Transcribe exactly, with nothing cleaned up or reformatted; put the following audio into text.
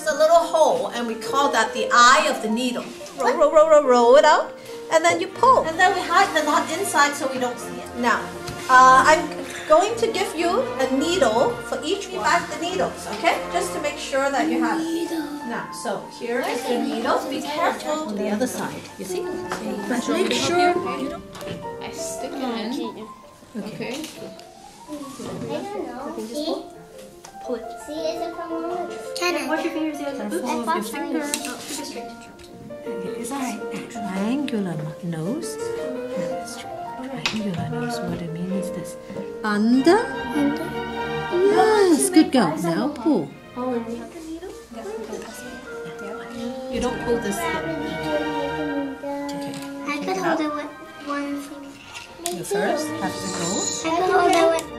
a little hole, and we call that the eye of the needle. Roll, roll, roll, roll, roll it out, and then you pull. And then we hide the knot inside so we don't see it. Now, uh, I'm going to give you a needle for each one. Back the needles, okay? Just to make sure that you have it. Now, so here is the needle. Be careful on the other side. You see? But make sure you don't. I stick it in. Okay. I don't know. See? Pull it. See, is it from one of the... Can I? Wash your fingers the other Careful with your finger. Oh, keep it straight. Okay, is that a triangular nose? That's triangular nose. What I mean is this. Under? Under. Yes, good girl. Now pull. Oh, and we have the needle? You don't pull this I thing. would Okay. I could hold it with one finger. You first have to go. I could hold it with